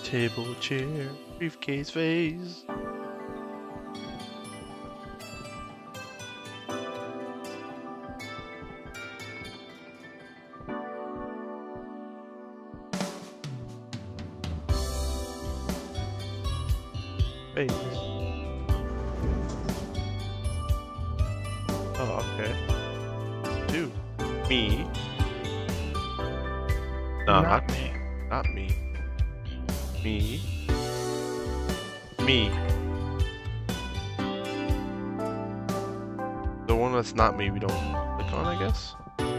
Table, chair, briefcase, vase. Vase. Oh, okay. Two. Me. No, not me. Not me. Me. Me. The one that's not me, we don't click on, I guess.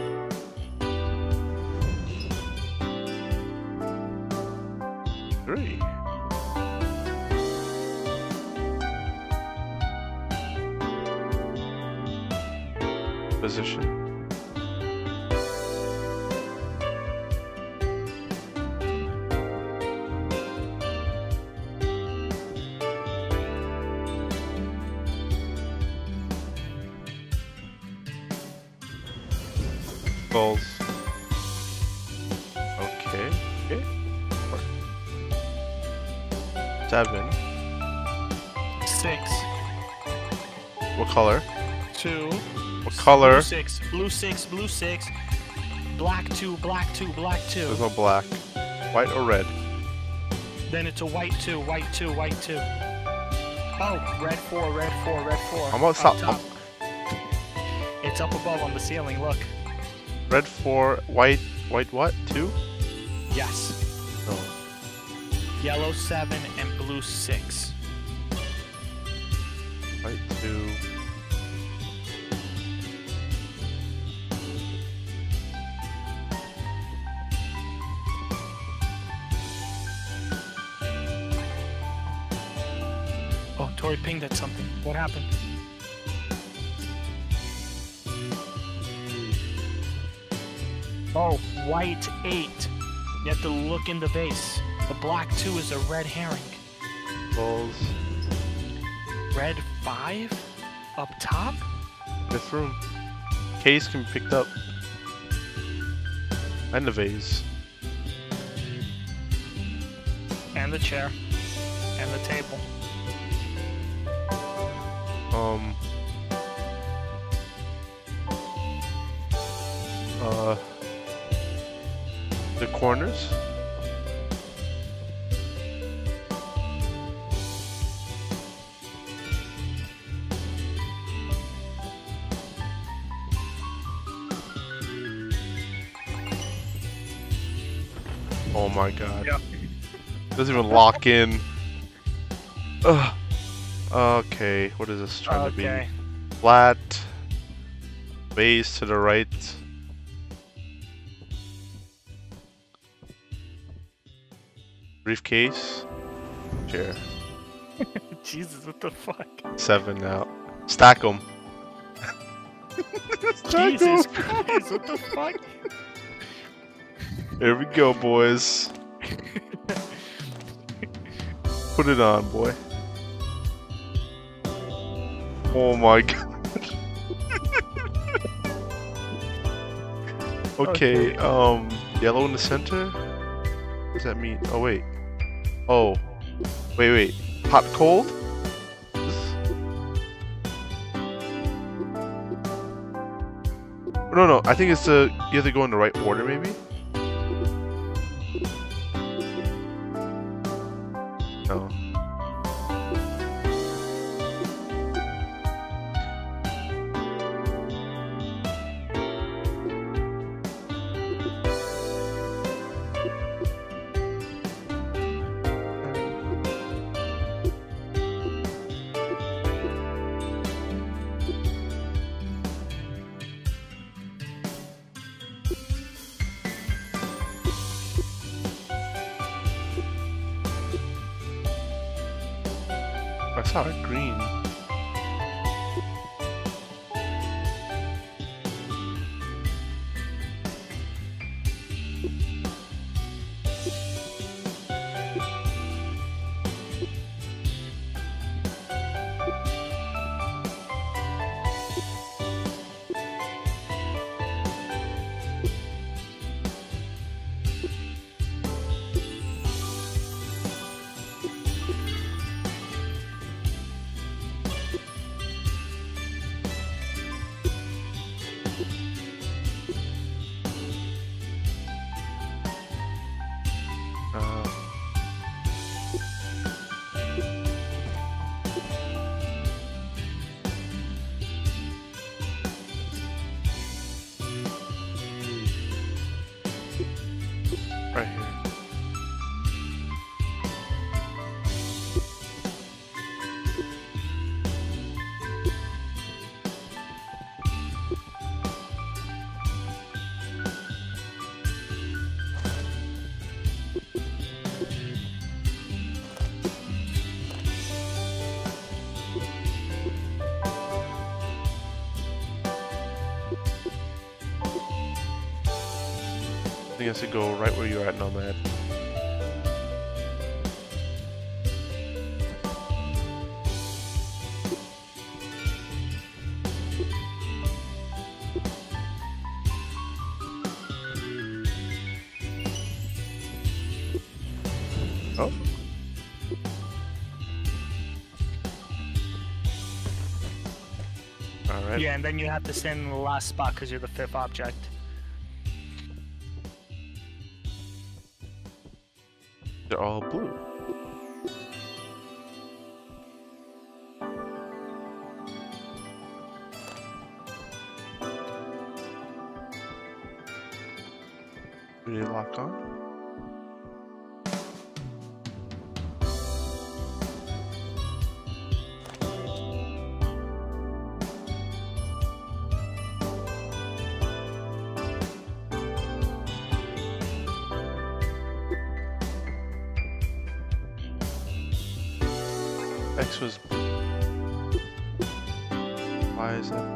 Three. Position. Balls. Okay. Okay. 7. 6. What color? 2. What color? Blue 6. Blue 6. Blue 6. Black 2. Black 2. Black 2. There's no black. White or red? Then it's a white 2. White 2. White 2. Oh, red 4. Red 4. Red 4. I'm gonna stop. Top. It's up above on the ceiling. Look. Red 4, white what? 2? Yes. No. Yellow 7 and blue 6. White 2. Oh, Tori pinged at something. What happened? Oh, white 8. You have to look in the vase. The black 2 is a red herring. Balls. Red 5? Up top? Fifth room. Case can be picked up. And the vase. And the chair. And the table. The corners. Oh my god. Yeah. Doesn't even lock in. Ugh. Okay, what is this trying to be? Flat. Base to the right. Briefcase. Chair. Jesus, what the fuck? 7 now. Stack them. Jesus Christ, what the fuck? Here we go, boys. Put it on, boy. Oh my god. Okay, yellow in the center? What does that mean? Oh, wait. Oh. Wait. Hot, cold? No, I think it's you have to go in the right order, maybe? No. I saw it green. everything has to go right where you're at, Nomad. Oh. Alright. Yeah, and then you have to stand in the last spot because you're the 5th object. They're all blue. Do they lock on? X was blue. Why is that?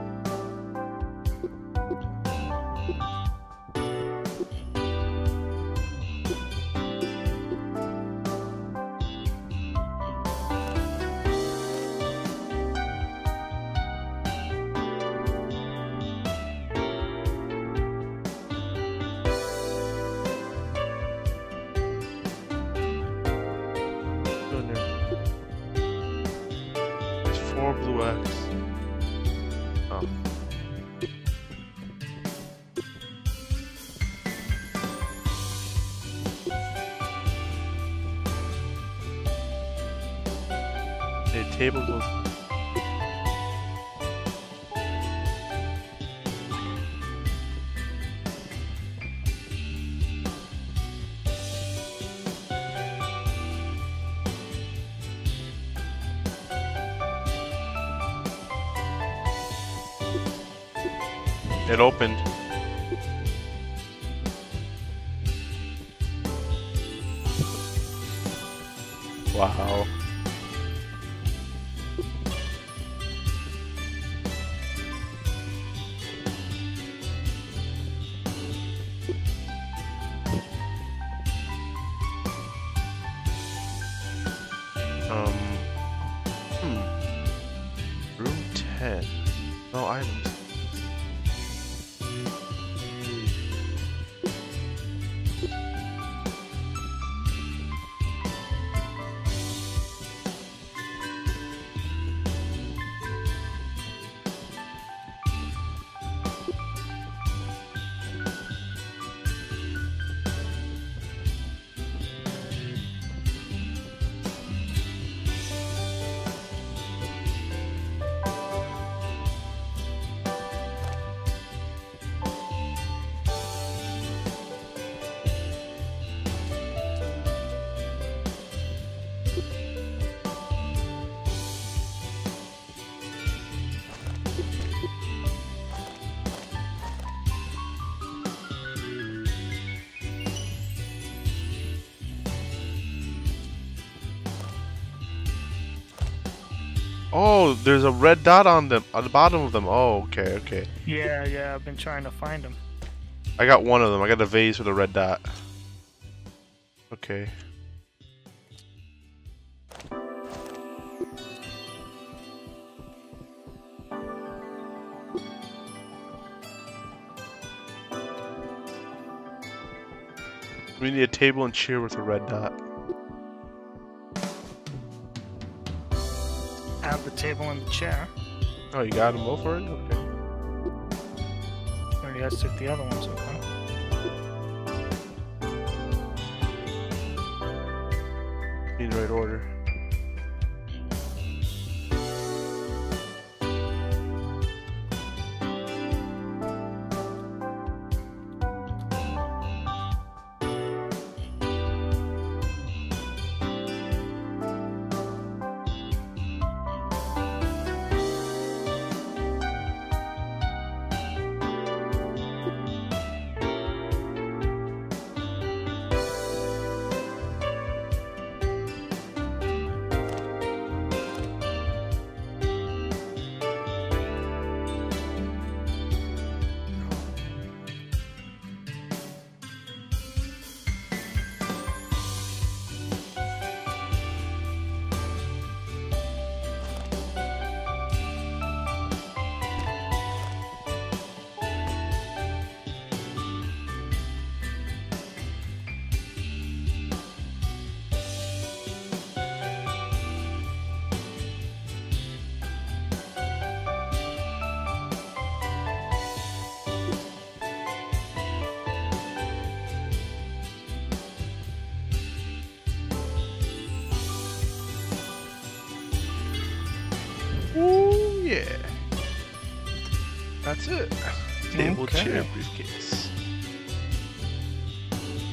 Blue X. Oh. The table goes. It opened. Wow. Room 10. No items. Oh, there's a red dot on them, on the bottom of them. Oh, okay, okay. Yeah, I've been trying to find them. I got one of them. I got a vase with a red dot. Okay. We need a table and chair with a red dot. I have the table and the chair. Oh, you got them both already? Okay. Or you guys took the other ones, okay. In the right order. yeah. That's it. Table, Okay. chair, briefcase.